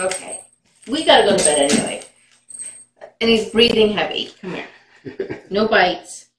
Okay. We gotta go to bed anyway. And he's breathing heavy. Come here. No bites.